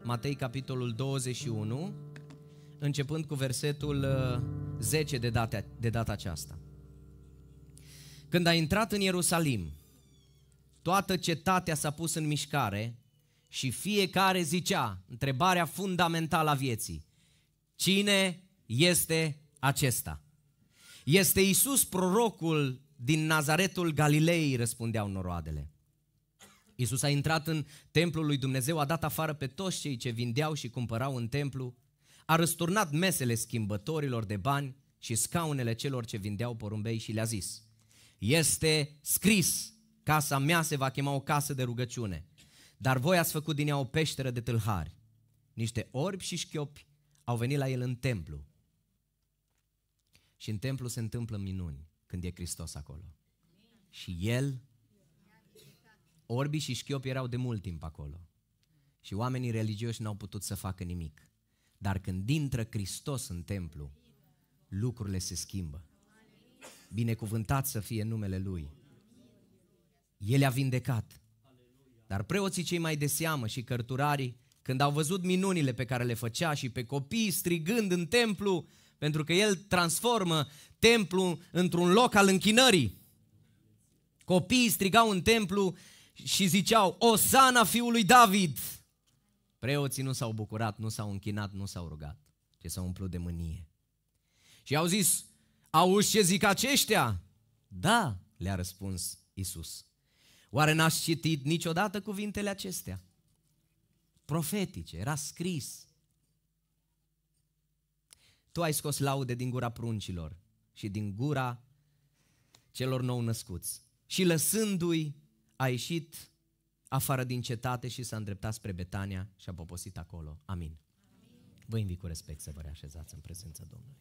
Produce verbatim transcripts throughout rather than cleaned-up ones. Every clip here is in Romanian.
Matei, capitolul douăzeci și unu, începând cu versetul zece de data, de data aceasta. Când a intrat în Ierusalim, toată cetatea s-a pus în mișcare și fiecare zicea întrebarea fundamentală a vieții: cine este acesta? Este Iisus, prorocul din Nazaretul Galilei, răspundeau noroadele. Iisus a intrat în templul lui Dumnezeu, a dat afară pe toți cei ce vindeau și cumpărau în templu, a răsturnat mesele schimbătorilor de bani și scaunele celor ce vindeau porumbei și le-a zis: este scris, casa mea se va chema o casă de rugăciune, dar voi ați făcut din ea o peșteră de tâlhari. Niște orbi și șchiopi au venit la el în templu. Și în templu se întâmplă minuni când e Hristos acolo. Și el, orbii și șchiopi erau de mult timp acolo. Și oamenii religioși n-au putut să facă nimic. Dar când intră Hristos în templu, lucrurile se schimbă. Binecuvântat să fie numele Lui. El a vindecat. Dar preoții cei mai de seamă și cărturarii, când au văzut minunile pe care le făcea și pe copii strigând în templu, pentru că El transformă templu într-un loc al închinării. Copiii strigau în templu și ziceau: Osana fiului David! Preoții nu s-au bucurat, nu s-au închinat, nu s-au rugat, ci s-au umplut de mânie. Și au zis: auzi ce zic aceștia? Da, le-a răspuns Iisus. Oare n-ați citit niciodată cuvintele acestea? Profetice, era scris. Tu ai scos laude din gura pruncilor și din gura celor nou născuți. Și lăsându-i, a ieșit afară din cetate și s-a îndreptat spre Betania și a poposit acolo. Amin. Amin. Vă invit cu respect să vă reașezați în prezența Domnului.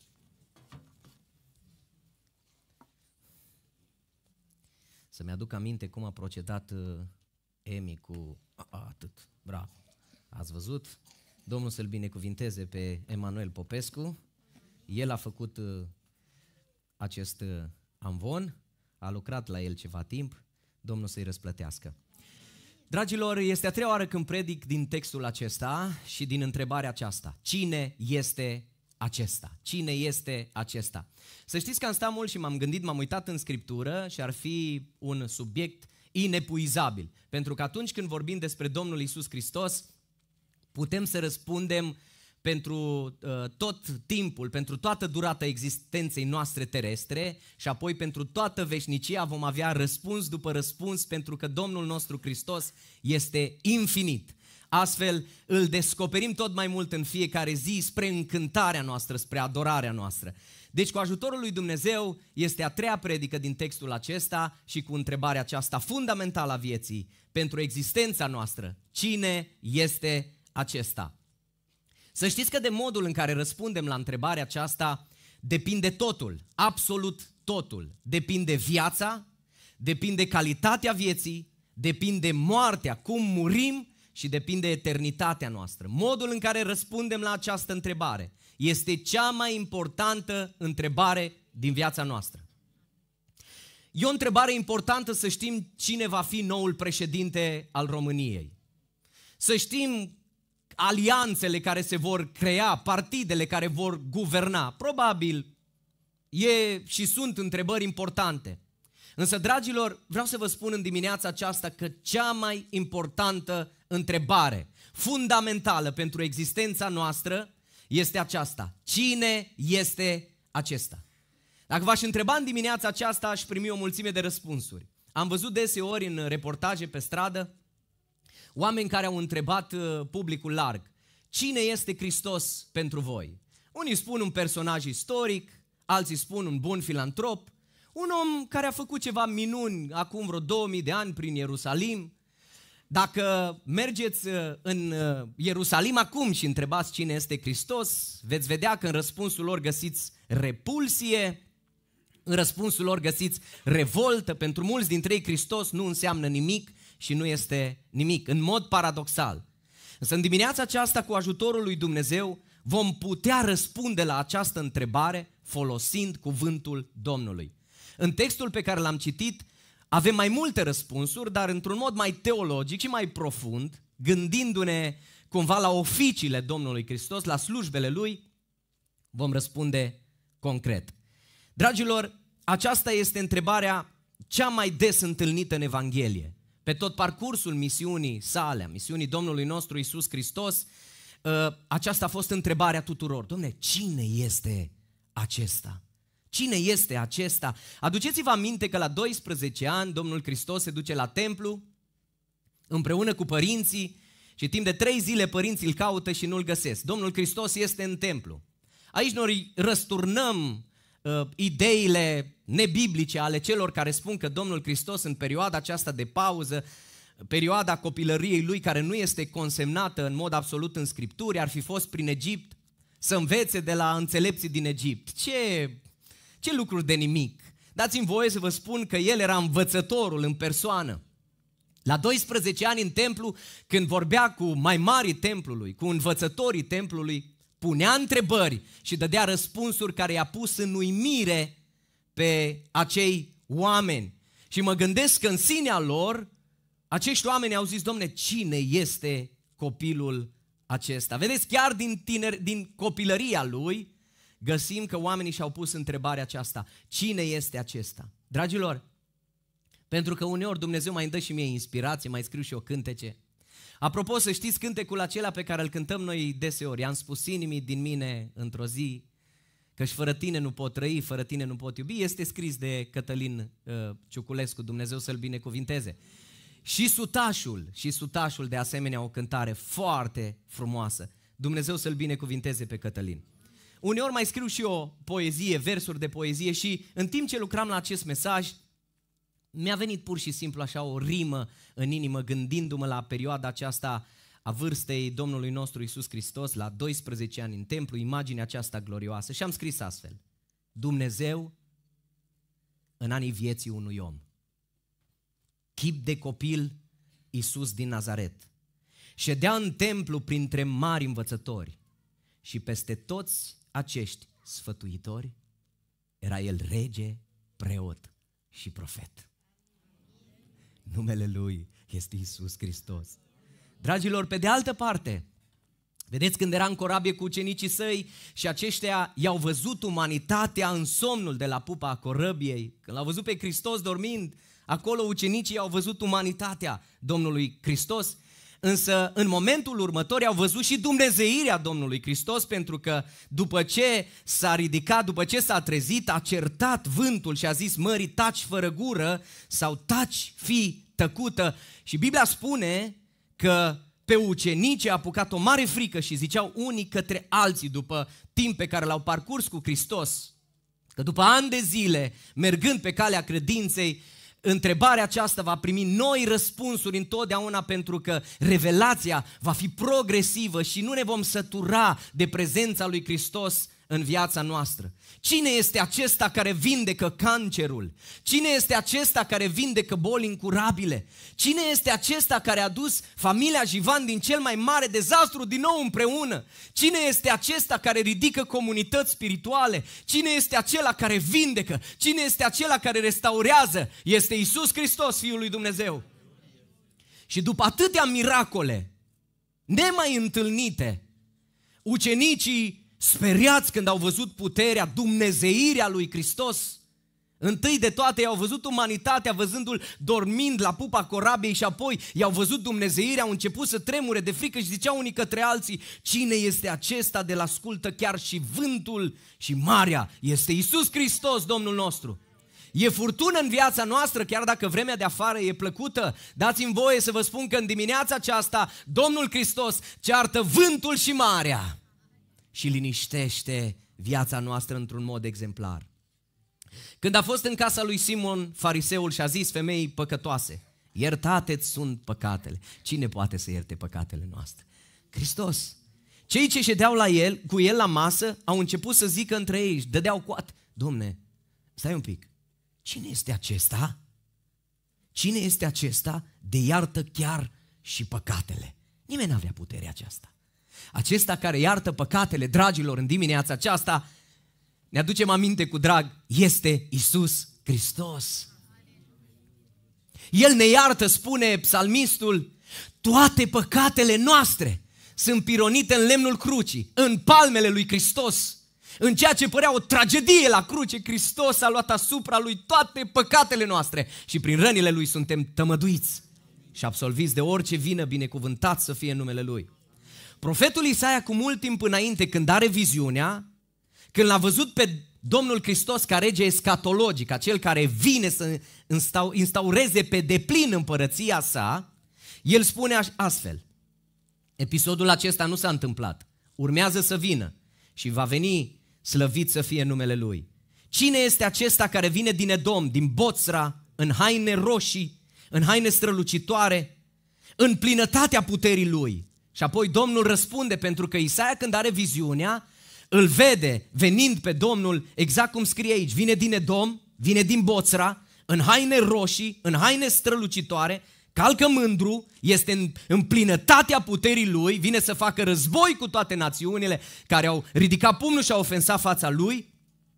Să-mi aduc aminte cum a procedat Emi cu... A, atât, bravo. Ați văzut? Domnul să-l binecuvinteze pe Emanuel Popescu. El a făcut acest amvon, a lucrat la el ceva timp. Domnul să-i răsplătească. Dragilor, este a treia oară când predic din textul acesta și din întrebarea aceasta: cine este acesta? Cine este acesta? Să știți că am stat mult și m-am gândit, m-am uitat în Scriptură și ar fi un subiect inepuizabil. Pentru că atunci când vorbim despre Domnul Iisus Hristos, putem să răspundem pentru uh, tot timpul, pentru toată durata existenței noastre terestre și apoi pentru toată veșnicia vom avea răspuns după răspuns, pentru că Domnul nostru Hristos este infinit. Astfel îl descoperim tot mai mult în fiecare zi spre încântarea noastră, spre adorarea noastră. Deci cu ajutorul lui Dumnezeu este a treia predică din textul acesta și cu întrebarea aceasta fundamentală a vieții pentru existența noastră: cine este acesta? Să știți că de modul în care răspundem la întrebarea aceasta depinde totul, absolut totul. Depinde viața, depinde calitatea vieții, depinde moartea, cum murim și depinde eternitatea noastră. Modul în care răspundem la această întrebare este cea mai importantă întrebare din viața noastră. E o întrebare importantă să știm cine va fi noul președinte al României. Să știm alianțele care se vor crea, partidele care vor guverna. Probabil e și sunt întrebări importante. Însă, dragilor, vreau să vă spun în dimineața aceasta că cea mai importantă întrebare, fundamentală pentru existența noastră, este aceasta: cine este acesta? Dacă v-aș întreba în dimineața aceasta, aș primi o mulțime de răspunsuri. Am văzut deseori în reportaje pe stradă oameni care au întrebat publicul larg: cine este Hristos pentru voi? Unii spun un personaj istoric, alții spun un bun filantrop, un om care a făcut ceva minuni acum vreo două mii de ani prin Ierusalim. Dacă mergeți în Ierusalim acum și întrebați cine este Hristos, veți vedea că în răspunsul lor găsiți repulsie, în răspunsul lor găsiți revoltă. Pentru mulți dintre ei Hristos nu înseamnă nimic și nu este nimic, în mod paradoxal. Însă în dimineața aceasta, cu ajutorul lui Dumnezeu, vom putea răspunde la această întrebare folosind cuvântul Domnului. În textul pe care l-am citit avem mai multe răspunsuri, dar într-un mod mai teologic și mai profund, gândindu-ne cumva la oficiile Domnului Hristos, la slujbele Lui, vom răspunde concret. Dragilor, aceasta este întrebarea cea mai des întâlnită în Evanghelie. Pe tot parcursul misiunii sale, a misiunii Domnului nostru Iisus Hristos, aceasta a fost întrebarea tuturor. Dom'le, cine este acesta? Cine este acesta? Aduceți-vă aminte că la doisprezece ani Domnul Hristos se duce la templu împreună cu părinții și timp de trei zile părinții îl caută și nu-l găsesc. Domnul Hristos este în templu. Aici noi răsturnăm uh, ideile nebiblice ale celor care spun că Domnul Hristos în perioada aceasta de pauză, perioada copilăriei lui care nu este consemnată în mod absolut în Scripturi, ar fi fost prin Egipt să învețe de la înțelepții din Egipt. Ce, ce lucruri de nimic! Dați-mi voie să vă spun că el era învățătorul în persoană. La doisprezece ani în templu, când vorbea cu mai marii templului, cu învățătorii templului, punea întrebări și dădea răspunsuri care i-a pus în uimire pe acei oameni. Și mă gândesc că în sinea lor, acești oameni au zis, Dom'le, cine este copilul acesta? Vedeți, chiar din, tiner, din copilăria lui, găsim că oamenii și-au pus întrebarea aceasta. Cine este acesta? Dragilor, pentru că uneori Dumnezeu mai îmi dă și mie inspirație, mai scriu și eu cântece. Apropo, să știți cântecul acela pe care îl cântăm noi deseori. I-am spus inimii din mine într-o zi că-și fără tine nu pot trăi, fără tine nu pot iubi. Este scris de Cătălin uh, Ciuculescu, Dumnezeu să-l binecuvinteze. Și Sutașul, și Sutașul de asemenea o cântare foarte frumoasă. Dumnezeu să-l binecuvinteze pe Cătălin. Uneori mai scriu și eu poezie, versuri de poezie și în timp ce lucram la acest mesaj, mi-a venit pur și simplu așa o rimă în inimă gândindu-mă la perioada aceasta a vârstei Domnului nostru Iisus Hristos, la doisprezece ani în templu, imaginea aceasta glorioasă și am scris astfel. Dumnezeu în anii vieții unui om, chip de copil Iisus din Nazaret, ședea în templu printre mari învățători și peste toți acești sfătuitori era el rege, preot și profet. Numele Lui este Iisus Hristos. Dragilor, pe de altă parte, vedeți când era în corabie cu ucenicii săi și aceștia i-au văzut umanitatea în somnul de la pupa corăbiei, când l-au văzut pe Hristos dormind, acolo ucenicii au văzut umanitatea Domnului Hristos, însă în momentul următor au văzut și dumnezeirea Domnului Hristos, pentru că după ce s-a ridicat, după ce s-a trezit, a certat vântul și a zis mării taci fără gură sau taci fii tăcută. Și Biblia spune că pe ucenici a apucat o mare frică și ziceau unii către alții după timp pe care l-au parcurs cu Hristos, că după ani de zile, mergând pe calea credinței, întrebarea aceasta va primi noi răspunsuri întotdeauna, pentru că revelația va fi progresivă și nu ne vom sătura de prezența lui Hristos în viața noastră. Cine este acesta care vindecă cancerul? Cine este acesta care vindecă boli incurabile? Cine este acesta care a dus familia Jivan din cel mai mare dezastru din nou împreună? Cine este acesta care ridică comunități spirituale? Cine este acela care vindecă? Cine este acela care restaurează? Este Iisus Hristos, Fiul lui Dumnezeu. Și după atâtea miracole nemai întâlnite, ucenicii speriați când au văzut puterea, dumnezeirea lui Hristos, întâi de toate i-au văzut umanitatea văzându-l dormind la pupa corabiei și apoi i-au văzut dumnezeirea, au început să tremure de frică și ziceau unii către alții, cine este acesta de-l ascultă chiar și vântul și marea? Este Iisus Hristos, Domnul nostru. E furtună în viața noastră, chiar dacă vremea de afară e plăcută. Dați-mi voie să vă spun că în dimineața aceasta Domnul Hristos ceartă vântul și marea și liniștește viața noastră într-un mod exemplar. Când a fost în casa lui Simon fariseul și a zis femeii păcătoase, iertate-ți sunt păcatele. Cine poate să ierte păcatele noastre? Hristos. Cei ce ședeau la el, cu el la masă au început să zică între ei, își dădeau coat. Domne, stai un pic, cine este acesta? Cine este acesta de iartă chiar și păcatele? Nimeni n-avea puterea aceasta. Acesta care iartă păcatele, dragilor, în dimineața aceasta, ne aducem aminte cu drag, este Iisus Hristos. El ne iartă, spune psalmistul, toate păcatele noastre. sunt pironite în lemnul crucii, în palmele lui Hristos. În ceea ce părea o tragedie la cruce, Hristos a luat asupra lui toate păcatele noastre și prin rănile lui suntem tămăduiți și absolviți de orice vină, binecuvântat să fie numele lui. Profetul Isaia, cu mult timp înainte, când are viziunea, când l-a văzut pe Domnul Hristos ca rege escatologic, acel care vine să instaureze pe deplin împărăția sa, el spune astfel: episodul acesta nu s-a întâmplat, urmează să vină și va veni, slăvit să fie numele lui. Cine este acesta care vine din Edom, din Boțra, în haine roșii, în haine strălucitoare, în plinătatea puterii lui? Și apoi Domnul răspunde, pentru că Isaia, când are viziunea, îl vede venind pe Domnul exact cum scrie aici. Vine din Edom, vine din Boțra, în haine roșii, în haine strălucitoare, calcă mândru, este în, în plinătatea puterii lui, vine să facă război cu toate națiunile care au ridicat pumnul și au ofensat fața lui.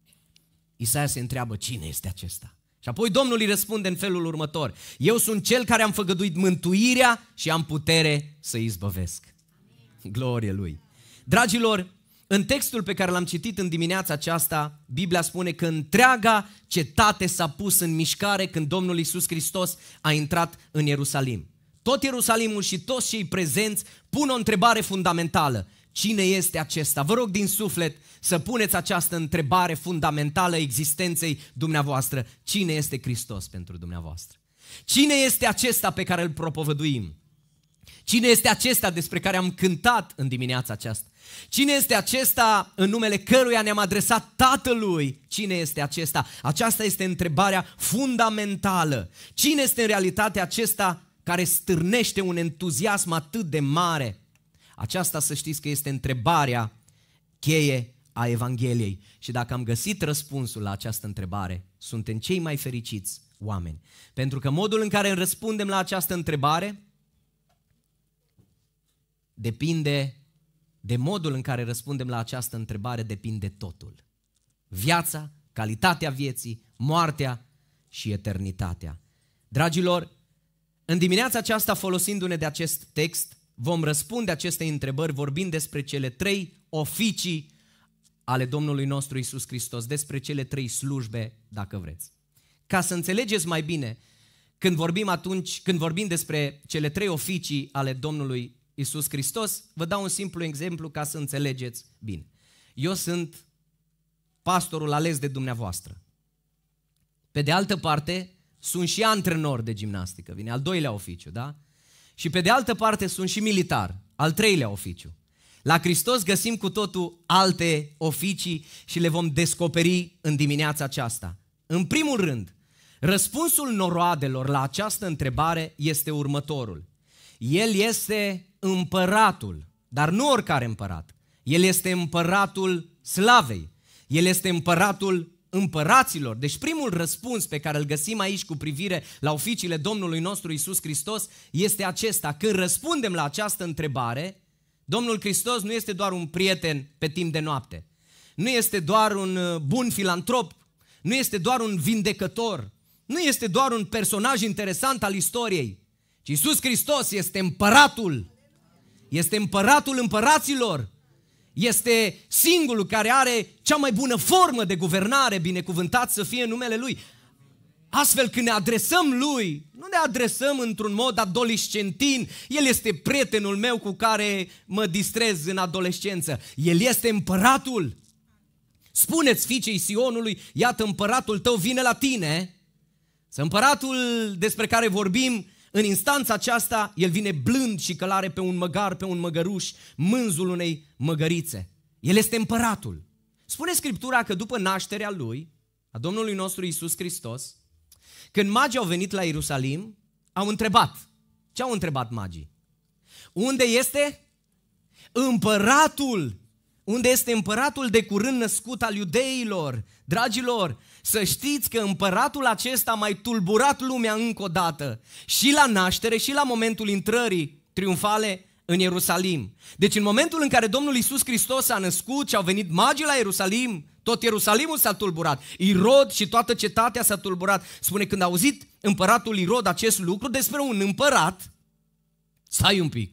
Isaia se întreabă: cine este acesta? Și apoi Domnul îi răspunde în felul următor: eu sunt cel care am făgăduit mântuirea și am putere să izbăvesc. Glorie lui! Dragilor, în textul pe care l-am citit în dimineața aceasta, Biblia spune că întreaga cetate s-a pus în mișcare când Domnul Iisus Hristos a intrat în Ierusalim. Tot Ierusalimul și toți cei prezenți pun o întrebare fundamentală: cine este acesta? Vă rog din suflet să puneți această întrebare fundamentală existenței dumneavoastră: cine este Hristos pentru dumneavoastră? Cine este acesta pe care îl propovăduim? Cine este acesta despre care am cântat în dimineața aceasta? Cine este acesta în numele căruia ne-am adresat Tatălui? Cine este acesta? Aceasta este întrebarea fundamentală. Cine este în realitate acesta care stârnește un entuziasm atât de mare? Aceasta, să știți că este întrebarea cheie a Evangheliei. Și dacă am găsit răspunsul la această întrebare, suntem cei mai fericiți oameni. Pentru că modul în care răspundem la această întrebare depinde de modul în care răspundem la această întrebare, depinde totul. Viața, calitatea vieții, moartea și eternitatea. Dragilor, în dimineața aceasta, folosindu-ne de acest text, vom răspunde acestei întrebări vorbind despre cele trei oficii ale Domnului nostru Iisus Hristos, despre cele trei slujbe, dacă vreți. Ca să înțelegeți mai bine, când vorbim atunci, când vorbim despre cele trei oficii ale Domnului Iisus Hristos, vă dau un simplu exemplu ca să înțelegeți bine. Eu sunt pastorul ales de dumneavoastră. Pe de altă parte, sunt și antrenor de gimnastică, vine al doilea oficiu, da? Și pe de altă parte sunt și militar, al treilea oficiu. La Hristos găsim cu totul alte oficii și le vom descoperi în dimineața aceasta. În primul rând, răspunsul noroadelor la această întrebare este următorul. El este împăratul, dar nu oricare împărat. El este împăratul slavei. El este împăratul împăraților. Deci primul răspuns pe care îl găsim aici cu privire la oficiile Domnului nostru Iisus Hristos este acesta. Când răspundem la această întrebare, Domnul Hristos nu este doar un prieten pe timp de noapte. Nu este doar un bun filantrop. Nu este doar un vindecător. Nu este doar un personaj interesant al istoriei. Ci Iisus Hristos este împăratul. Este împăratul împăraților. Este singurul care are cea mai bună formă de guvernare, binecuvântat să fie numele Lui. Astfel, când ne adresăm Lui, nu ne adresăm într-un mod adolescentin. El este prietenul meu cu care mă distrez în adolescență. El este împăratul. Spuneți fiicei Sionului: iată, împăratul tău vine la tine. Să împăratul despre care vorbim în instanța aceasta, el vine blând și călare pe un măgar, pe un măgăruș, mânzul unei măgărițe. El este împăratul. Spune Scriptura că după nașterea Lui, a Domnului nostru Iisus Hristos, când magii au venit la Ierusalim, au întrebat. Ce au întrebat magii? Unde este împăratul? Unde este împăratul de curând născut al iudeilor? Dragilor, să știți că împăratul acesta a mai tulburat lumea încă o dată, și la naștere și la momentul intrării triumfale în Ierusalim. Deci în momentul în care Domnul Iisus Hristos a născut și au venit magii la Ierusalim, tot Ierusalimul s-a tulburat. Irod și toată cetatea s-a tulburat. Spune, când a auzit împăratul Irod acest lucru despre un împărat, stai un pic,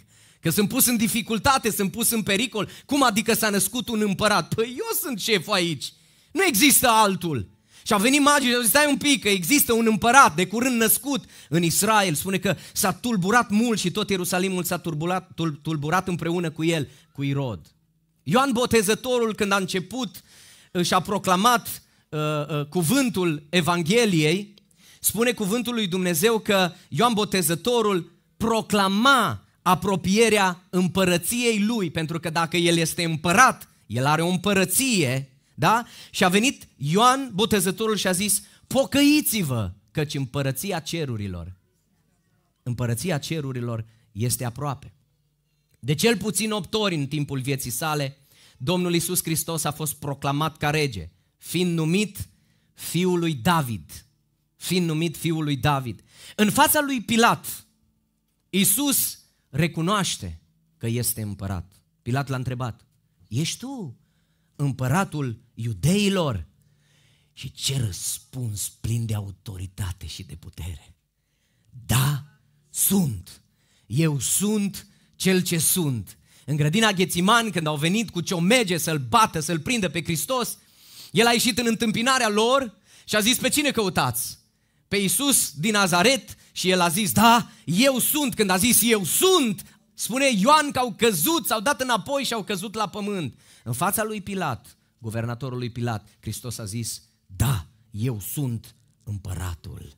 Că sunt pus în dificultate, sunt pus în pericol. Cum adică s-a născut un împărat? Păi eu sunt șeful aici. Nu există altul. Și au venit magii și au zis, stai un pic, că există un împărat de curând născut în Israel. Spune că s-a tulburat mult și tot Ierusalimul s-a tulburat, tulburat împreună cu el, cu Irod. Ioan Botezătorul, când a început și a proclamat uh, uh, cuvântul Evangheliei, spune cuvântul lui Dumnezeu că Ioan Botezătorul proclama apropierea împărăției lui, pentru că dacă el este împărat, el are o împărăție, da? Și a venit Ioan Botezătorul și a zis, pocăiți-vă, căci împărăția cerurilor, împărăția cerurilor este aproape. De cel puțin opt ori în timpul vieții sale, Domnul Iisus Hristos a fost proclamat ca rege, fiind numit Fiul lui David, fiind numit Fiul lui David. În fața lui Pilat, Iisus recunoaște că este împărat. Pilat l-a întrebat, ești tu împăratul iudeilor? Și ce răspuns plin de autoritate și de putere. Da, sunt. Eu sunt cel ce sunt. În grădina Ghețimani, când au venit cu ciomege să-l bată, să-l prindă pe Hristos, el a ieșit în întâmpinarea lor și a zis, pe cine căutați? Pe Iisus din Nazaret? Și el a zis, da, eu sunt. Când a zis eu sunt, spune Ioan că au căzut, s-au dat înapoi și au căzut la pământ. În fața lui Pilat, guvernatorul lui Pilat, Hristos a zis, da, eu sunt împăratul.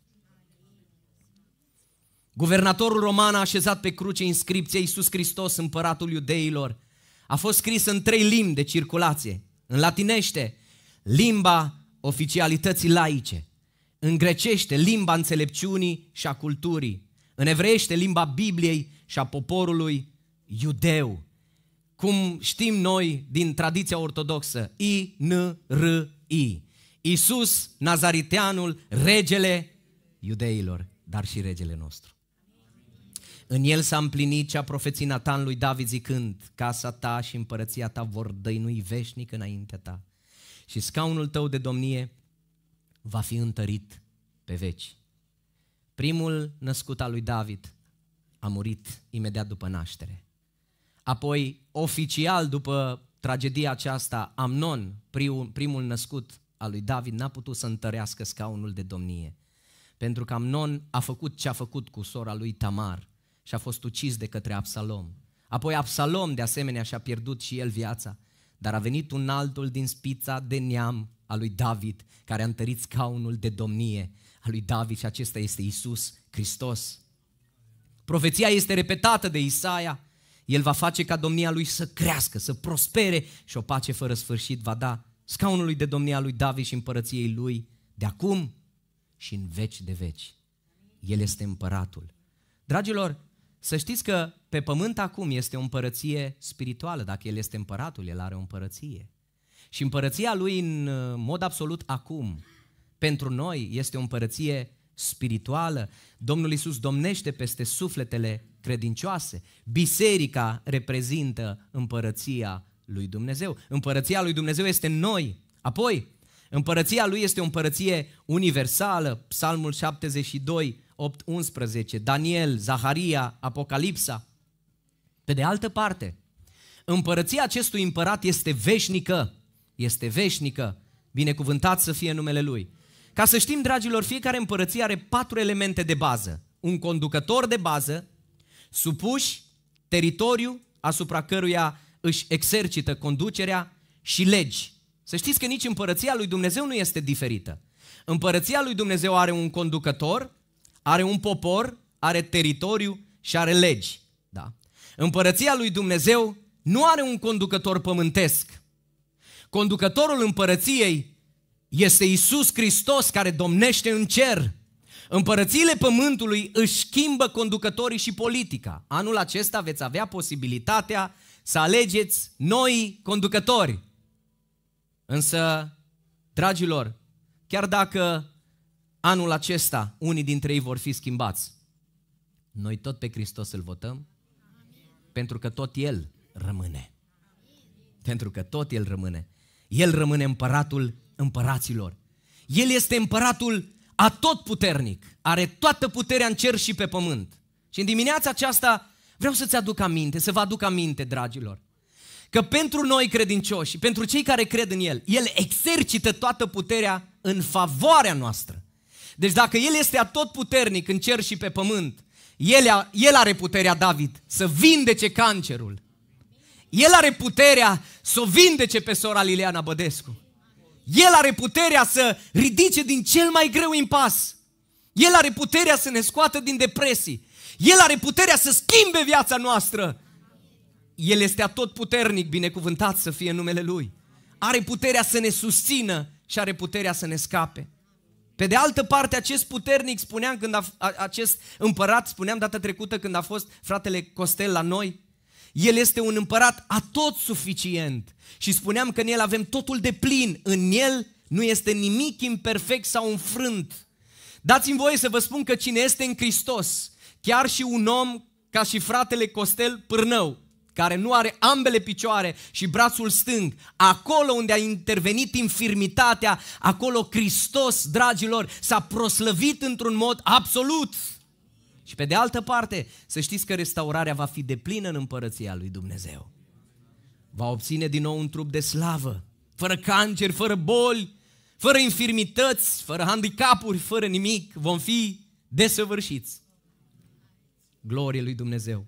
Guvernatorul roman a așezat pe cruce inscripția Iisus Hristos, împăratul iudeilor. A fost scris în trei limbi de circulație. În latinește, limba oficialității laice. În grecește, limba înțelepciunii și a culturii. În evreiește, limba Bibliei și a poporului iudeu. Cum știm noi din tradiția ortodoxă, I N R I. Iisus Nazariteanul, regele iudeilor, dar și regele nostru. În el s-a împlinit ce a profețit Natan lui David zicând, casa ta și împărăția ta vor dăinui veșnic înaintea ta și scaunul tău de domnie va fi întărit pe veci. Primul născut al lui David a murit imediat după naștere. Apoi, oficial, după tragedia aceasta, Amnon, primul, primul născut al lui David, n-a putut să întărească scaunul de domnie. Pentru că Amnon a făcut ce a făcut cu sora lui Tamar și a fost ucis de către Absalom. Apoi Absalom, de asemenea, și-a pierdut și el viața, dar a venit un altul din spița de neam a lui David, care a întărit scaunul de domnie a lui David și acesta este Iisus Hristos. Profeția este repetată de Isaia. El va face ca domnia lui să crească, să prospere și o pace fără sfârșit va da scaunului de domnie a lui David și împărăției lui de acum și în veci de veci. El este împăratul. Dragilor, să știți că pe pământ acum este o împărăție spirituală. Dacă El este împăratul, El are o împărăție. Și împărăția Lui în mod absolut acum, pentru noi, este o împărăție spirituală. Domnul Iisus domnește peste sufletele credincioase. Biserica reprezintă împărăția lui Dumnezeu. Împărăția lui Dumnezeu este în noi. Apoi, împărăția lui este o împărăție universală. Psalmul șaptezeci și doi, opt, unsprezece, Daniel, Zaharia, Apocalipsa. Pe de altă parte, împărăția acestui împărat este veșnică. Este veșnică. Binecuvântat să fie numele Lui. Ca să știm, dragilor, fiecare împărăție are patru elemente de bază. Un conducător de bază, supuși, teritoriu asupra căruia își exercită conducerea și legi. Să știți că nici împărăția lui Dumnezeu nu este diferită. Împărăția lui Dumnezeu are un conducător, are un popor, are teritoriu și are legi. Da? Împărăția lui Dumnezeu nu are un conducător pământesc. Conducătorul împărăției este Iisus Hristos care domnește în cer. Împărățiile pământului își schimbă conducătorii și politica. Anul acesta veți avea posibilitatea să alegeți noi conducători. Însă, dragilor, chiar dacă anul acesta unii dintre ei vor fi schimbați, noi tot pe Hristos îl votăm, pentru că tot El rămâne. Pentru că tot El rămâne. El rămâne împăratul împăraților. El este împăratul atotputernic, are toată puterea în cer și pe pământ. Și în dimineața aceasta Vreau să-ți aduc aminte, să vă aduc aminte, dragilor, că pentru noi credincioși și pentru cei care cred în El, El exercită toată puterea în favoarea noastră. Deci dacă El este atotputernic în cer și pe pământ, El, a, El are puterea, David, să vindece cancerul. El are puterea să o vindece pe sora Liliana Bădescu. El are puterea să ridice din cel mai greu impas. El are puterea să ne scoată din depresii. El are puterea să schimbe viața noastră. El este atotputernic, binecuvântat să fie numele Lui. Are puterea să ne susțină și are puterea să ne scape. Pe de altă parte, acest puternic, spuneam când a, acest împărat, spuneam data trecută când a fost fratele Costel la noi, el este un împărat atot suficient. Și spuneam că în El avem totul de plin. În El nu este nimic imperfect sau înfrânt. Dați-mi voie să vă spun că cine este în Hristos, chiar și un om ca și fratele Costel Pârnău, care nu are ambele picioare și brațul stâng, acolo unde a intervenit infirmitatea, acolo Hristos, dragilor, s-a proslăvit într-un mod absolut. Și pe de altă parte, să știți că restaurarea va fi deplină în împărăția lui Dumnezeu. Va obține din nou un trup de slavă, fără cancer, fără boli, fără infirmități, fără handicapuri, fără nimic. Vom fi desăvârșiți. Glorie lui Dumnezeu.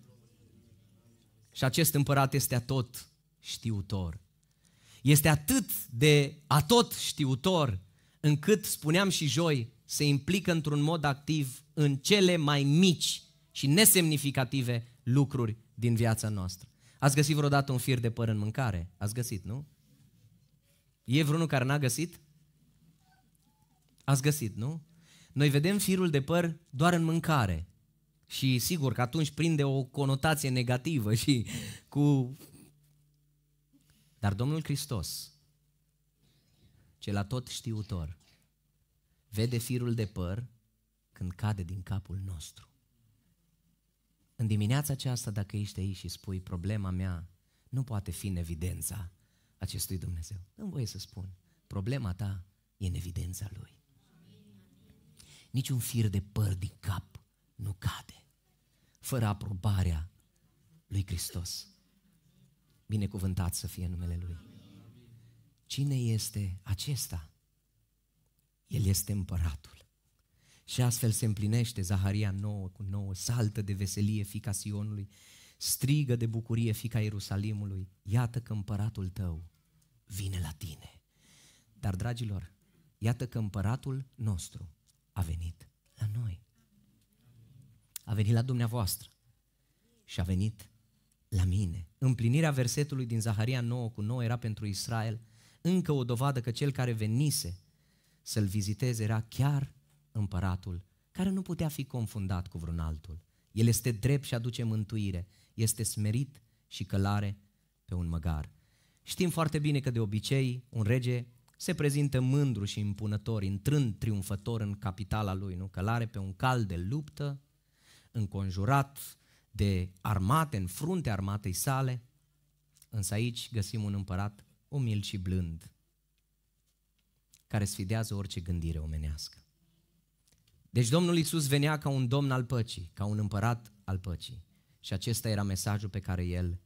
Și acest împărat este atot știutor. Este atât de atot știutor, încât, spuneam și joi, se implică într-un mod activ în cele mai mici și nesemnificative lucruri din viața noastră. Ați găsit vreodată un fir de păr în mâncare? Ați găsit, nu? E vreunul care n-a găsit? Ați găsit, nu? Noi vedem firul de păr doar în mâncare. Și sigur că atunci prinde o conotație negativă și cu... Dar Domnul Hristos, cel atot știutor, vede firul de păr când cade din capul nostru. În dimineața aceasta, dacă ești aici și spui, problema mea nu poate fi în evidența acestui Dumnezeu, nu-mi voie să spun, problema ta e în evidența Lui. Niciun fir de păr din cap nu cade fără aprobarea lui Hristos. Binecuvântat să fie numele Lui. Cine este acesta? El este împăratul. Și astfel se împlinește Zaharia nouă cu nouă, saltă de veselie fiica Sionului, strigă de bucurie fiica Ierusalimului, iată că împăratul tău vine la tine. Dar, dragilor, iată că împăratul nostru a venit la noi. A venit la dumneavoastră și a venit la mine. Împlinirea versetului din Zaharia nouă cu nouă era pentru Israel încă o dovadă că cel care venise să-l viziteze era chiar împăratul, care nu putea fi confundat cu vreun altul. El este drept și aduce mântuire, este smerit și călare pe un măgar. Știm foarte bine că de obicei un rege se prezintă mândru și impunător, intrând triumfător în capitala lui, nu? Călare pe un cal de luptă, înconjurat de armate, în fruntea armatei sale, însă aici găsim un împărat umil și blând, care sfidează orice gândire omenească. Deci Domnul Iisus venea ca un domn al păcii, ca un împărat al păcii. Și acesta era mesajul pe care El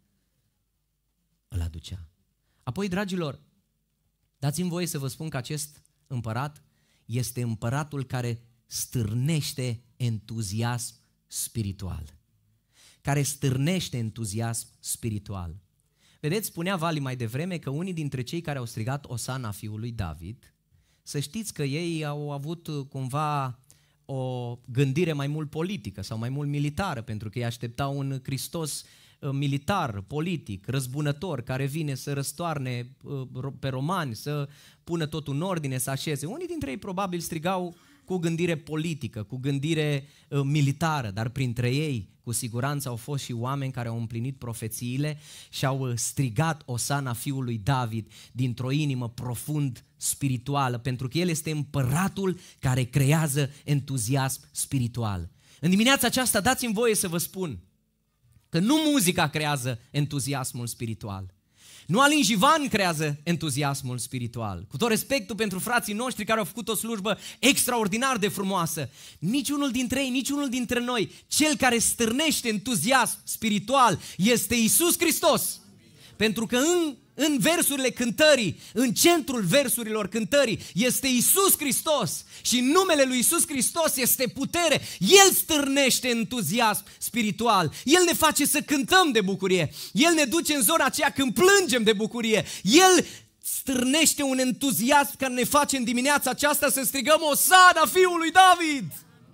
îl aducea. Apoi, dragilor, dați-mi voie să vă spun că acest împărat este împăratul care stârnește entuziasm spiritual. Care stârnește entuziasm spiritual. Vedeți, spunea Vali mai devreme că unii dintre cei care au strigat Osana fiului David, să știți că ei au avut cumva o gândire mai mult politică sau mai mult militară, pentru că ei așteptau un Hristos militar, politic, răzbunător, care vine să răstoarne pe romani, să pună totul în ordine, să așeze. Unii dintre ei probabil strigau cu gândire politică, cu gândire uh, militară, dar printre ei cu siguranță au fost și oameni care au împlinit profețiile și au strigat Osana fiului David dintr-o inimă profund spirituală, pentru că el este împăratul care creează entuziasm spiritual. În dimineața aceasta dați-mi voie să vă spun că nu muzica creează entuziasmul spiritual, Nu Alin Jivan creează entuziasmul spiritual. Cu tot respectul pentru frații noștri care au făcut o slujbă extraordinar de frumoasă, niciunul dintre ei, niciunul dintre noi, cel care stârnește entuziasm spiritual este Iisus Hristos. Pentru că în, în versurile cântării, în centrul versurilor cântării este Iisus Hristos și în numele lui Iisus Hristos este putere. El stârnește entuziasm spiritual. El ne face să cântăm de bucurie. El ne duce în zona aceea când plângem de bucurie. El stârnește un entuziasm care ne face în dimineața aceasta să strigăm Osana Fiului David.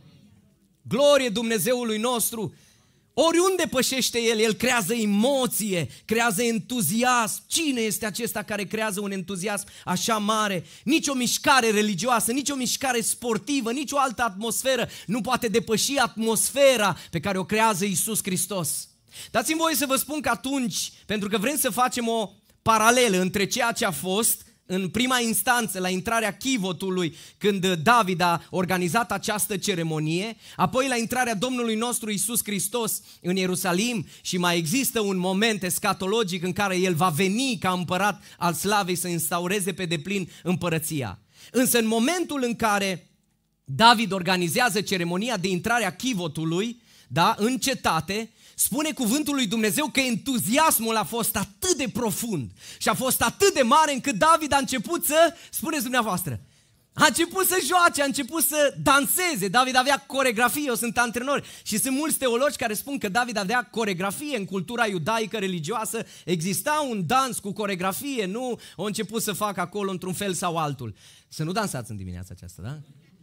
Glorie Dumnezeului nostru. Oriunde pășește El, El creează emoție, creează entuziasm. Cine este acesta care creează un entuziasm așa mare? Nici o mișcare religioasă, nici o mișcare sportivă, nici o altă atmosferă nu poate depăși atmosfera pe care o creează Iisus Hristos. Dați-mi voie să vă spun că atunci, pentru că vrem să facem o paralelă între ceea ce a fost în prima instanță, la intrarea chivotului, când David a organizat această ceremonie, apoi la intrarea Domnului nostru Iisus Hristos în Ierusalim și mai există un moment escatologic în care El va veni ca împărat al slavei să instaureze pe deplin împărăția. Însă în momentul în care David organizează ceremonia de intrare a chivotului, da, în cetate, spune cuvântul lui Dumnezeu că entuziasmul a fost atât de profund și a fost atât de mare încât David a început să, spuneți dumneavoastră, a început să joace, a început să danseze. David avea coregrafie, eu sunt antrenor și sunt mulți teologi care spun că David avea coregrafie în cultura iudaică religioasă. Exista un dans cu coregrafie, nu a început să facă acolo într-un fel sau altul. Să nu dansați în dimineața aceasta, da?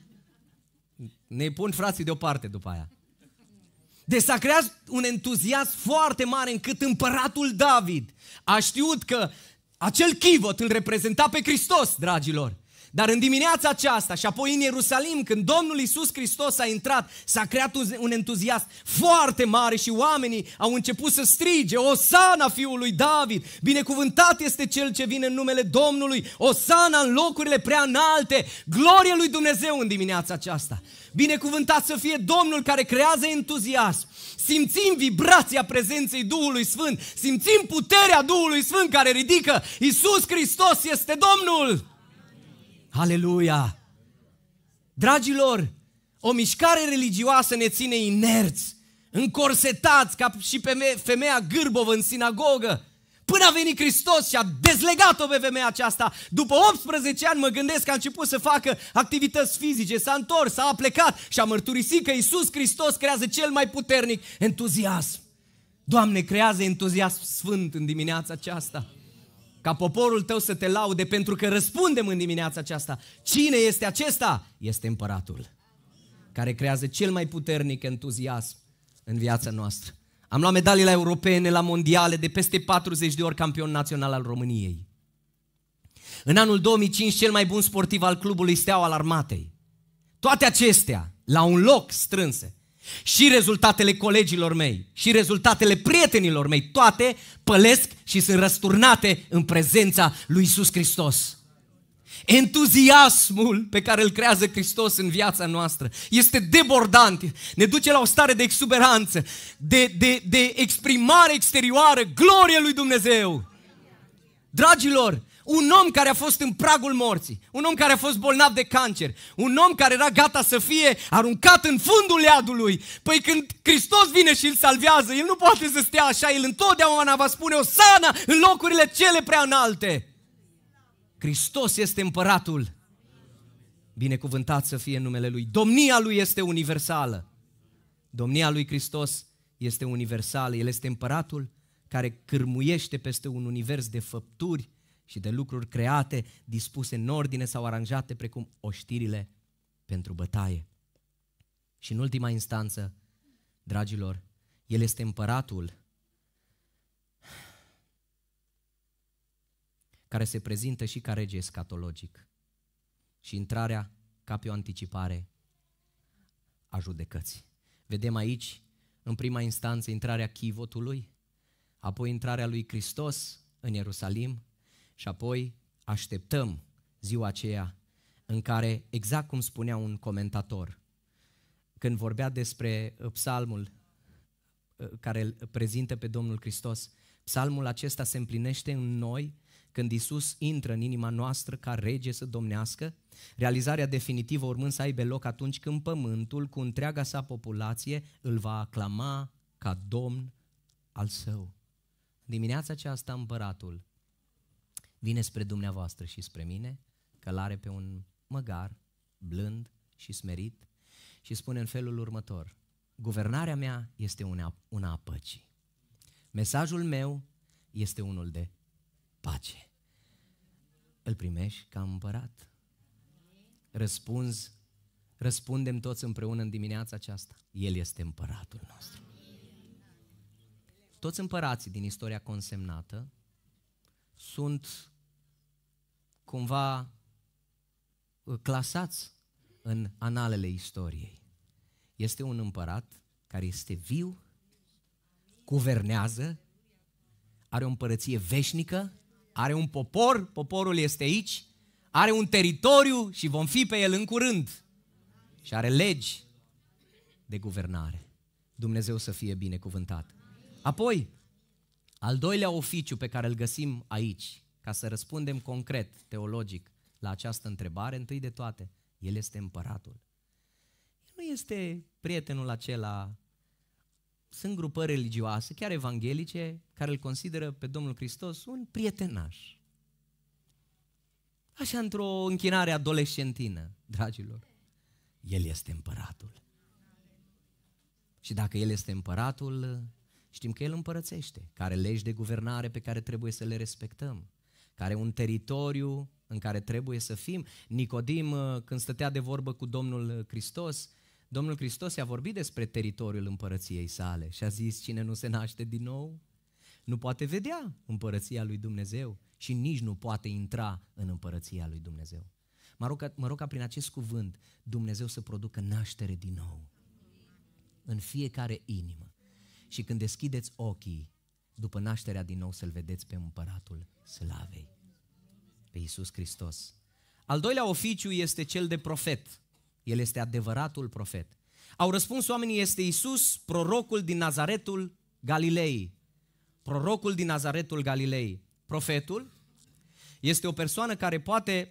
Ne pun frații deoparte după aia. Deci s-a creat un entuziasm foarte mare încât împăratul David a știut că acel chivot îl reprezenta pe Hristos, dragilor. Dar în dimineața aceasta și apoi în Ierusalim, când Domnul Iisus Hristos a intrat, s-a creat un entuziasm foarte mare și oamenii au început să strige Osana Fiului David, binecuvântat este Cel ce vine în numele Domnului, Osana în locurile prea înalte, glorie lui Dumnezeu în dimineața aceasta. Binecuvântat să fie Domnul care creează entuziasm. Simțim vibrația prezenței Duhului Sfânt, simțim puterea Duhului Sfânt care ridică. Iisus Hristos este Domnul! Aleluia! Dragilor, o mișcare religioasă ne ține inerți, încorsetați ca și femeia gârbovă în sinagogă. Până a venit Hristos și a dezlegat-o pe femeia aceasta. După optsprezece ani mă gândesc că a început să facă activități fizice, s-a întors, a plecat și a mărturisit că Iisus Hristos creează cel mai puternic entuziasm. Doamne, creează entuziasm sfânt în dimineața aceasta. Ca poporul Tău să Te laude pentru că răspundem în dimineața aceasta. Cine este acesta? Este Împăratul care creează cel mai puternic entuziasm în viața noastră. Am luat medalii la europene, la mondiale, de peste patruzeci de ori campion național al României. În anul două mii cinci, cel mai bun sportiv al clubului Steaua al Armatei. Toate acestea, la un loc strânse. Și rezultatele colegilor mei, și rezultatele prietenilor mei, toate pălesc și sunt răsturnate în prezența lui Iisus Hristos. Entuziasmul pe care îl creează Hristos în viața noastră este debordant, ne duce la o stare de exuberanță, de, de, de exprimare exterioară, glorie lui Dumnezeu. Dragilor, un om care a fost în pragul morții, un om care a fost bolnav de cancer, un om care era gata să fie aruncat în fundul iadului, păi când Hristos vine și îl salvează, el nu poate să stea așa, el întotdeauna va spune Osana în locurile cele prea înalte. Hristos este împăratul. Binecuvântat să fie numele Lui. Domnia Lui este universală. Domnia Lui Hristos este universală. El este împăratul care cârmuiește peste un univers de făpturi și de lucruri create, dispuse în ordine sau aranjate precum oștirile pentru bătaie. Și în ultima instanță, dragilor, El este împăratul care se prezintă și ca rege escatologic și intrarea ca pe o anticipare a judecății. Vedem aici, în prima instanță, intrarea chivotului, apoi intrarea lui Hristos în Ierusalim și apoi așteptăm ziua aceea în care, exact cum spunea un comentator, când vorbea despre psalmul care îl prezintă pe Domnul Hristos, Psalmul acesta se împlinește în noi când Iisus intră în inima noastră ca rege să domnească, realizarea definitivă urmând să aibă loc atunci când pământul, cu întreaga sa populație, îl va aclama ca domn al său. Dimineața aceasta împăratul vine spre dumneavoastră și spre mine, călare pe un măgar, blând și smerit, și spune în felul următor: guvernarea mea este una, una a păcii. Mesajul meu este unul de pace. Îl primești ca împărat? Răspunzi, răspundem toți împreună în dimineața aceasta: El este împăratul nostru. Toți împărații din istoria consemnată sunt cumva clasați în analele istoriei. Este un împărat care este viu, guvernează, are o împărăție veșnică, are un popor, poporul este aici, are un teritoriu și vom fi pe el în curând și are legi de guvernare. Dumnezeu să fie binecuvântat. Apoi, al doilea oficiu pe care îl găsim aici, ca să răspundem concret, teologic, la această întrebare, întâi de toate, El este împăratul. El nu este prietenul acela. Sunt grupări religioase, chiar evanghelice, care îl consideră pe Domnul Hristos un prietenaș. Așa, într-o închinare adolescentină, dragilor. El este împăratul. Și dacă El este împăratul, știm că El împărățește, care are legi de guvernare pe care trebuie să le respectăm, care are un teritoriu în care trebuie să fim. Nicodim, când stătea de vorbă cu Domnul Hristos, Domnul Hristos i-a vorbit despre teritoriul împărăției sale și a zis: cine nu se naște din nou nu poate vedea împărăția lui Dumnezeu și nici nu poate intra în împărăția lui Dumnezeu. Mă rog, ca, mă rog ca prin acest cuvânt Dumnezeu să producă naștere din nou în fiecare inimă. Și când deschideți ochii după nașterea din nou, să-L vedeți pe împăratul slavei, pe Iisus Hristos. Al doilea oficiu este cel de profet. El este adevăratul profet. Au răspuns oamenii: este Iisus, prorocul din Nazaretul Galilei. Prorocul din Nazaretul Galilei. Profetul este o persoană care poate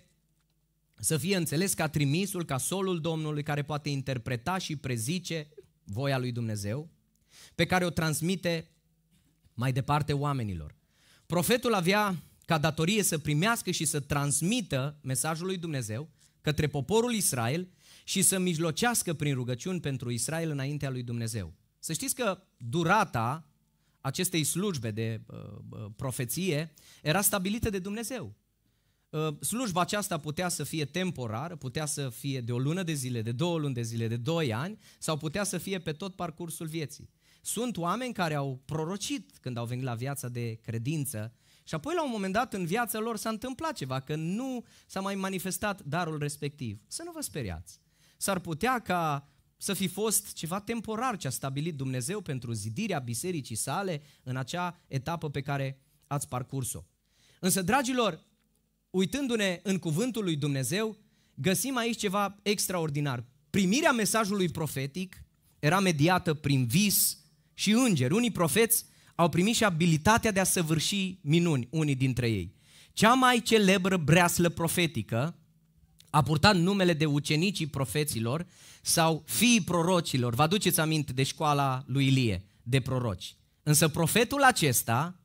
să fie înțeles ca trimisul, ca solul Domnului, care poate interpreta și prezice voia lui Dumnezeu, pe care o transmite mai departe oamenilor. Profetul avea ca datorie să primească și să transmită mesajul lui Dumnezeu către poporul Israel și să mijlocească prin rugăciuni pentru Israel înaintea lui Dumnezeu. Să știți că durata acestei slujbe de uh, profeție era stabilită de Dumnezeu. Uh, slujba aceasta putea să fie temporară, putea să fie de o lună de zile, de două luni de zile, de doi ani, sau putea să fie pe tot parcursul vieții. Sunt oameni care au prorocit când au venit la viața de credință și apoi la un moment dat în viața lor s-a întâmplat ceva, că nu s-a mai manifestat darul respectiv. Să nu vă speriați. S-ar putea ca să fi fost ceva temporar ce a stabilit Dumnezeu pentru zidirea bisericii sale în acea etapă pe care ați parcurs-o. Însă, dragilor, uitându-ne în cuvântul lui Dumnezeu, găsim aici ceva extraordinar. Primirea mesajului profetic era mediată prin vis și îngeri. Unii profeți au primit și abilitatea de a săvârși minuni, unii dintre ei. Cea mai celebră breaslă profetică a purtat numele de ucenicii profeților sau fiii prorocilor. Vă aduceți aminte de școala lui Ilie de proroci. Însă profetul acesta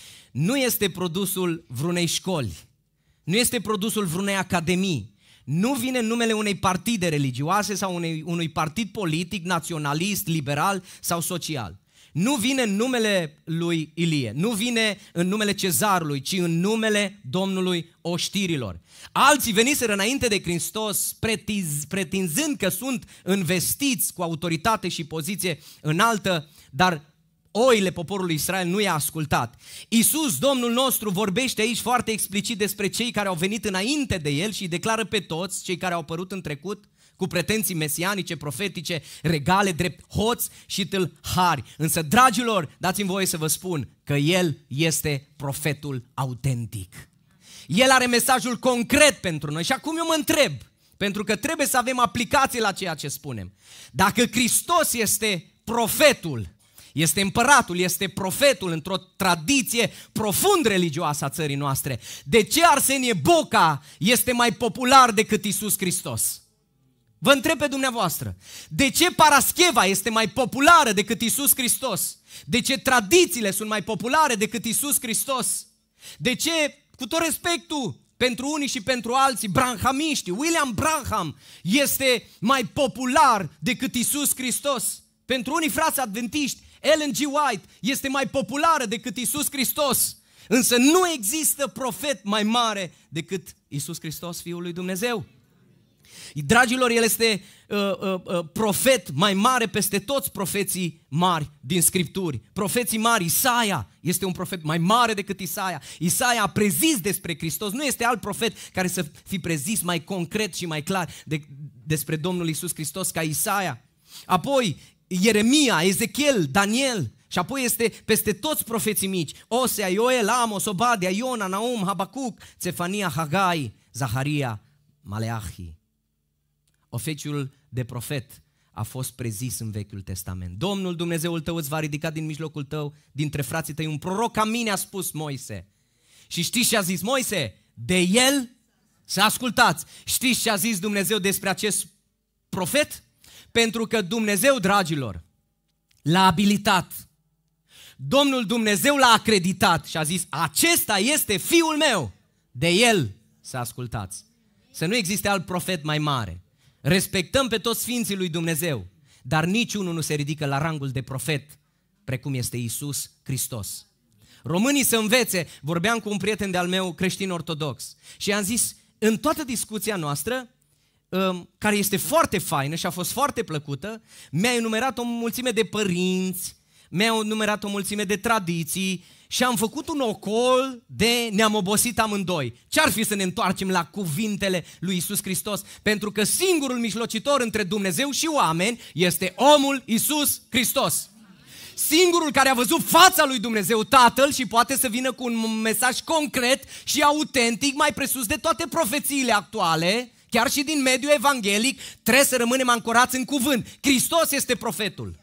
nu este produsul vreunei școli, nu este produsul vreunei academii, nu vine în numele unei partide religioase sau unei, unui partid politic, naționalist, liberal sau social. Nu vine în numele lui Ilie, nu vine în numele cezarului, ci în numele Domnului oștirilor. Alții veniseră înainte de Hristos pretinz, pretinzând că sunt învestiți cu autoritate și poziție înaltă, dar oile poporului Israel nu i-a ascultat. Iisus, Domnul nostru, vorbește aici foarte explicit despre cei care au venit înainte de El și declară pe toți cei care au apărut în trecut cu pretenții mesianice, profetice, regale, drept hoți și tâlhari. Însă, dragilor, dați-mi voie să vă spun că El este profetul autentic. El are mesajul concret pentru noi și acum eu mă întreb, pentru că trebuie să avem aplicație la ceea ce spunem. Dacă Hristos este profetul, Este împăratul, este profetul într-o tradiție profund religioasă a țării noastre. De ce Arsenie Boca este mai popular decât Iisus Hristos? Vă întreb pe dumneavoastră, de ce Parascheva este mai populară decât Iisus Hristos? De ce tradițiile sunt mai populare decât Iisus Hristos? De ce, cu tot respectul pentru unii și pentru alții, branhamiștii, William Branham este mai popular decât Iisus Hristos? Pentru unii frați adventiști, Ellen G. White este mai populară decât Iisus Hristos. Însă nu există profet mai mare decât Iisus Hristos, Fiul lui Dumnezeu. Dragilor, El este uh, uh, uh, profet mai mare peste toți profeții mari din Scripturi. Profeții mari, Isaia este un profet mai mare decât Isaia. Isaia a prezis despre Hristos, nu este alt profet care să fi prezis mai concret și mai clar de, despre Domnul Iisus Hristos ca Isaia. Apoi Ieremia, Ezechiel, Daniel. Și apoi este peste toți profeții mici: Osea, Ioel, Amos, Obadia, Iona, Naum, Habacuc, Țefania, Hagai, Zaharia, Maleahi. Oficiul de profet a fost prezis în Vechiul Testament. Domnul Dumnezeul tău îți va ridica din mijlocul tău, dintre frații tăi, un proroc ca mine, a spus Moise. Și știți ce a zis Moise? De el să ascultați. Știți ce a zis Dumnezeu despre acest profet? Pentru că Dumnezeu, dragilor, l-a abilitat. Domnul Dumnezeu l-a acreditat și a zis: acesta este Fiul meu, de el să ascultați. Să nu existe alt profet mai mare. Respectăm pe toți sfinții lui Dumnezeu, dar niciunul nu se ridică la rangul de profet precum este Iisus Hristos. Românii să învețe, vorbeam cu un prieten de-al meu creștin ortodox și i-am zis, în toată discuția noastră, care este foarte faină și a fost foarte plăcută, mi-a enumerat o mulțime de părinți, mi-a enumerat o mulțime de tradiții și am făcut un ocol de ne-am obosit amândoi. Ce-ar fi să ne întoarcem la cuvintele lui Iisus Hristos? Pentru că singurul mijlocitor între Dumnezeu și oameni este omul Iisus Hristos. Singurul care a văzut fața lui Dumnezeu, Tatăl, și poate să vină cu un mesaj concret și autentic, mai presus de toate profețiile actuale, chiar și din mediul evanghelic, trebuie să rămânem ancorați în cuvânt. Hristos este profetul.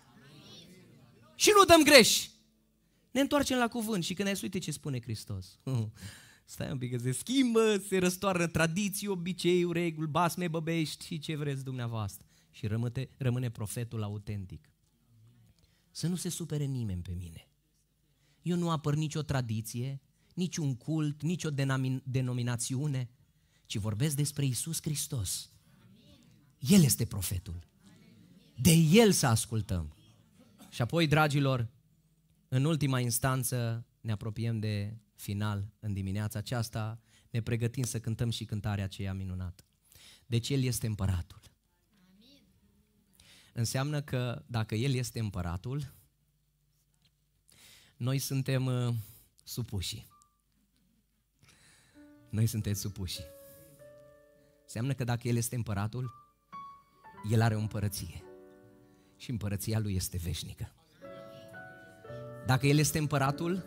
Și nu dăm greș. Ne întoarcem la cuvânt și când ai uite ce spune Hristos. Stai un pic că se schimbă, se răstoarnă tradiții, obiceiuri, reguli, basme, băbești și ce vreți dumneavoastră. Și rămâne, rămâne profetul autentic. Să nu se supere nimeni pe mine. Eu nu apăr nicio tradiție, nici un cult, nicio denominațiune, ci vorbesc despre Iisus Hristos. El este profetul. De El să ascultăm. Și apoi, dragilor, în ultima instanță ne apropiem de final în dimineața aceasta, ne pregătim să cântăm și cântarea aceea minunată. Deci El este împăratul. Înseamnă că dacă El este împăratul, noi suntem uh, supuși. Noi suntem supuși. Înseamnă că dacă El este împăratul, El are o împărăție. Și împărăția Lui este veșnică. Dacă El este împăratul,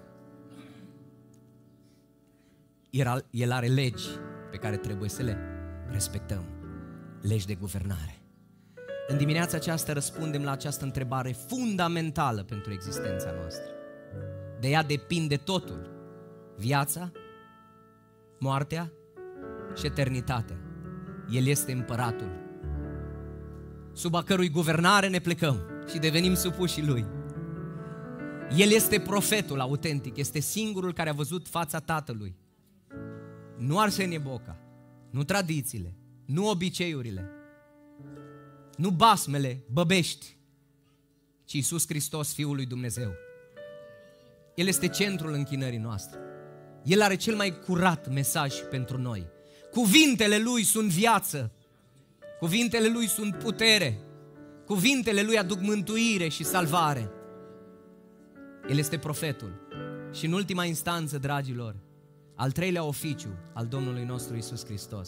El are legi pe care trebuie să le respectăm. Legi de guvernare. În dimineața aceasta răspundem la această întrebare fundamentală pentru existența noastră. De ea depinde totul. Viața, moartea și eternitatea. El este împăratul, sub a cărui guvernare ne plecăm și devenim supușii Lui. El este profetul autentic, este singurul care a văzut fața Tatălui. Nu Arsenie Boca, nu tradițiile, nu obiceiurile, nu basmele băbești, ci Iisus Hristos, Fiul lui Dumnezeu. El este centrul închinării noastre. El are cel mai curat mesaj pentru noi. Cuvintele Lui sunt viață, cuvintele Lui sunt putere, cuvintele Lui aduc mântuire și salvare. El este profetul. Și în ultima instanță, dragilor, al treilea oficiu al Domnului nostru Iisus Hristos,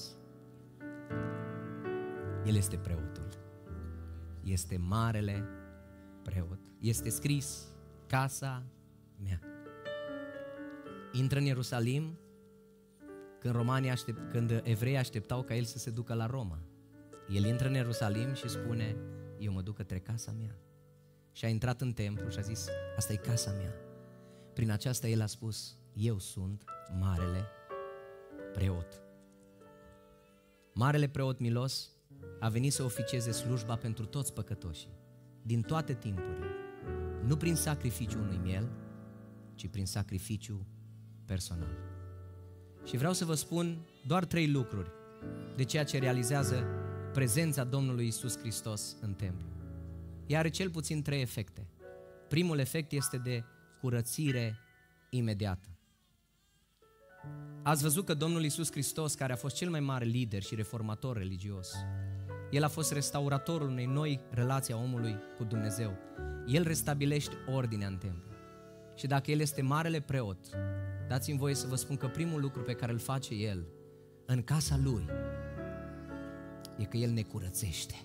El este preotul. Este marele preot. Este scris: casa mea. Intră în Ierusalim când romanii aștept, când evreii așteptau ca El să se ducă la Roma. El intră în Ierusalim și spune: eu mă duc către casa mea. și a intrat în templu și a zis, asta e casa mea. Prin aceasta el a spus, eu sunt marele preot. Marele preot milos a venit să oficieze slujba pentru toți păcătoșii, din toate timpurile, nu prin sacrificiul unui miel, ci prin sacrificiu personal. Și vreau să vă spun doar trei lucruri de ceea ce realizează prezența Domnului Iisus Hristos în templu. Ea are cel puțin trei efecte. Primul efect este de curățire imediată. Ați văzut că Domnul Iisus Hristos, care a fost cel mai mare lider și reformator religios, El a fost restauratorul unei noi relații a omului cu Dumnezeu. El restabilește ordinea în templu. Și dacă El este marele preot, dați-mi voie să vă spun că primul lucru pe care îl face El în casa Lui e că El ne curățește.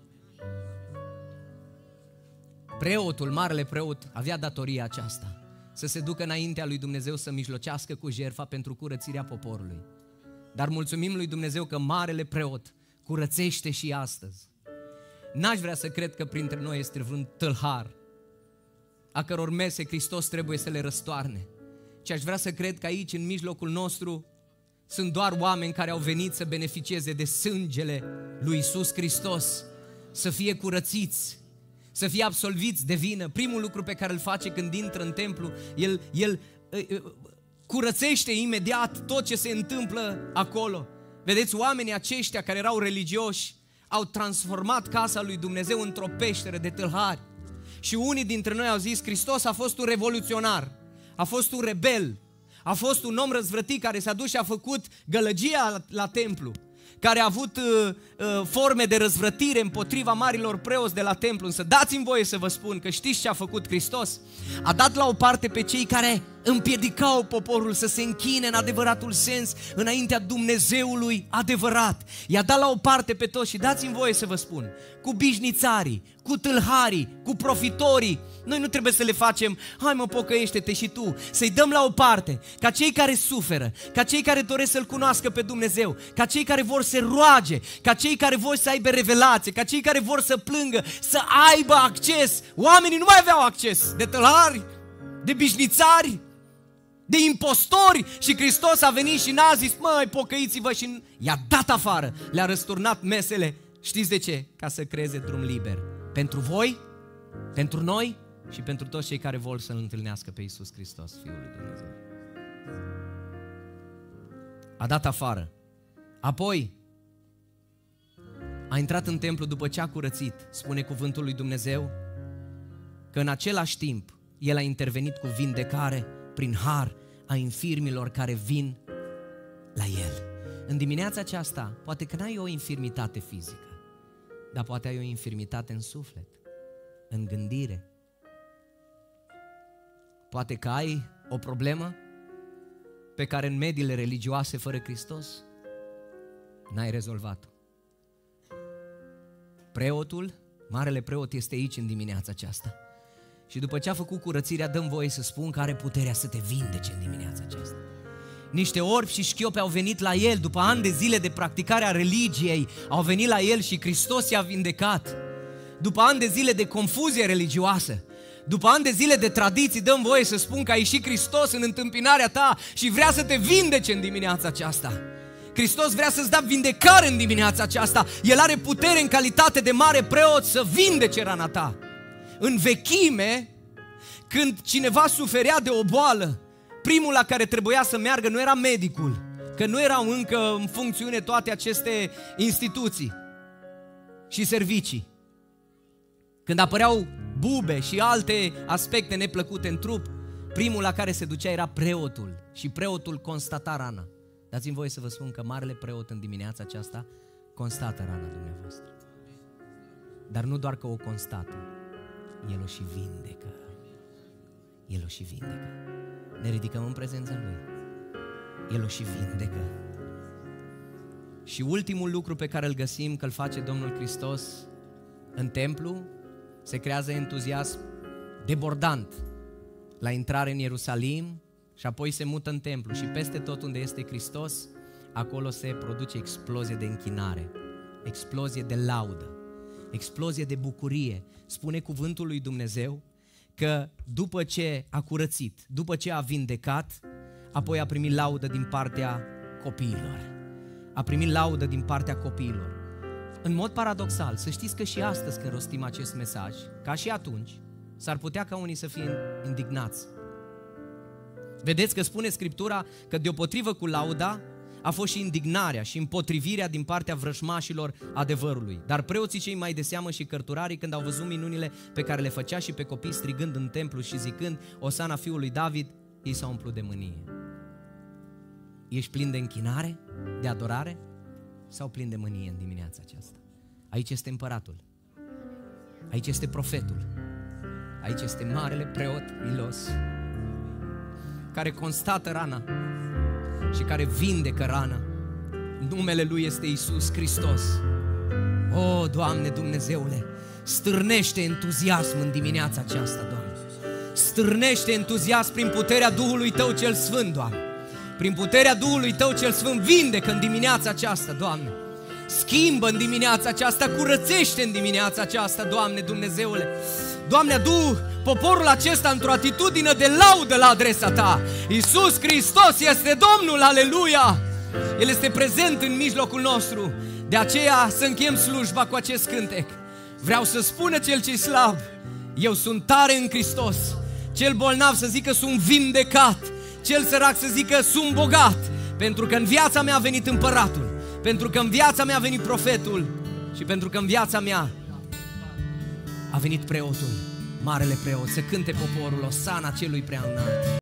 Preotul, marele preot, avea datoria aceasta, să se ducă înaintea lui Dumnezeu să mijlocească cu jertfa pentru curățirea poporului. Dar mulțumim lui Dumnezeu că marele preot curățește și astăzi. N-aș vrea să cred că printre noi este vreun tâlhar a căror mese Hristos trebuie să le răstoarne, ci aș vrea să cred că aici, în mijlocul nostru, sunt doar oameni care au venit să beneficieze de sângele lui Iisus Hristos, să fie curățiți, să fie absolviți de vină. Primul lucru pe care îl face când intră în templu, el, el curățește imediat tot ce se întâmplă acolo. Vedeți, oamenii aceștia care erau religioși au transformat casa lui Dumnezeu într-o peșteră de tâlhari. Și unii dintre noi au zis, Hristos a fost un revoluționar, a fost un rebel, a fost un om răzvrătit care s-a dus și a făcut gălăgia la, la templu, care a avut uh, uh, forme de răzvrătire împotriva marilor preoți de la templu. Însă dați-mi voie să vă spun că știți ce a făcut Hristos? A dat la o parte pe cei care împiedicau poporul să se închine în adevăratul sens înaintea Dumnezeului adevărat. I-a dat la o parte pe toți și dați-mi voie să vă spun, cu bișnițarii, cu tâlharii, cu profitorii, noi nu trebuie să le facem, hai mă, pocăiește-te și tu, să-i dăm la o parte, ca cei care suferă, ca cei care doresc să-L cunoască pe Dumnezeu, ca cei care vor să roage, ca cei care vor să aibă revelație, ca cei care vor să plângă, să aibă acces. Oamenii nu mai aveau acces, de tâlhari, de bișnițari, de impostori, și Hristos a venit și n-a zis, măi, pocăiți-vă, și i-a dat afară, le-a răsturnat mesele. Știți de ce? Ca să creeze drum liber pentru voi, pentru noi și pentru toți cei care vor să-L întâlnească pe Iisus Hristos, Fiul lui Dumnezeu. A dat afară. Apoi a intrat în templu după ce a curățit, spune cuvântul lui Dumnezeu, că în același timp El a intervenit cu vindecare prin har a infirmilor care vin la El. În dimineața aceasta, poate că n-ai o infirmitate fizică, dar poate ai o infirmitate în suflet, în gândire. Poate că ai o problemă pe care în mediile religioase fără Hristos n-ai rezolvat-o. Preotul, marele preot, este aici în dimineața aceasta. Și după ce a făcut curățirea, dăm voie să spun că are puterea să te vindece în dimineața aceasta. Niște orbi și șchiopi au venit la El după ani de zile de practicare a religiei, au venit la El și Hristos i-a vindecat. După ani de zile de confuzie religioasă, după ani de zile de tradiții, dăm voie să spun că a ieșit Hristos în întâmpinarea ta și vrea să te vindece în dimineața aceasta. Hristos vrea să-ți dea vindecare în dimineața aceasta. El are putere în calitate de mare preot să vindece rana ta. În vechime, când cineva suferea de o boală, primul la care trebuia să meargă nu era medicul, că nu erau încă în funcțiune toate aceste instituții și servicii. Când apăreau bube și alte aspecte neplăcute în trup, primul la care se ducea era preotul și preotul constata rana. Dați-mi voie să vă spun că marele preot în dimineața aceasta constată rana dumneavoastră. Dar nu doar că o constată, El o și vindecă. El o și vindecă. Ne ridicăm în prezența Lui. El o și vindecă. Și ultimul lucru pe care îl găsim că îl face Domnul Hristos în templu, se creează entuziasm debordant la intrare în Ierusalim și apoi se mută în templu. Și peste tot unde este Hristos, acolo se produce explozie de închinare, explozie de laudă, explozie de bucurie. Spune cuvântul lui Dumnezeu că după ce a curățit, după ce a vindecat, apoi a primit laudă din partea copiilor. A primit laudă din partea copiilor. În mod paradoxal, să știți că și astăzi când rostim acest mesaj, ca și atunci, s-ar putea ca unii să fie indignați. Vedeți că spune Scriptura că deopotrivă cu lauda a fost și indignarea și împotrivirea din partea vrăjmașilor adevărului. Dar preoții cei mai de seamă și cărturarii, când au văzut minunile pe care le făcea și pe copii strigând în templu și zicând Osana fiului David, ei s-au umplut de mânie. Ești plin de închinare, de adorare sau plin de mânie în dimineața aceasta? Aici este împăratul, aici este profetul, aici este marele preot milos, care constată rana și care vindecă rana. Numele Lui este Iisus Hristos. O, Doamne Dumnezeule, stârnește entuziasm în dimineața aceasta, Doamne. Stârnește entuziasm prin puterea Duhului Tău cel Sfânt, Doamne. Prin puterea Duhului Tău cel Sfânt, vindecă în dimineața aceasta, Doamne. Schimbă în dimineața aceasta, curățește în dimineața aceasta, Doamne Dumnezeule. Doamne, adu poporul acesta într-o atitudine de laudă la adresa Ta. Iisus Hristos este Domnul, aleluia! El este prezent în mijlocul nostru. De aceea să încheiem slujba cu acest cântec. Vreau să spună cel ce-i slab, eu sunt tare în Hristos. Cel bolnav să zică sunt vindecat. Cel sărac să zică sunt bogat. Pentru că în viața mea a venit împăratul, pentru că în viața mea a venit profetul și pentru că în viața mea a venit preotul, marele preot. Să cânte poporul Osana celui prea înalt.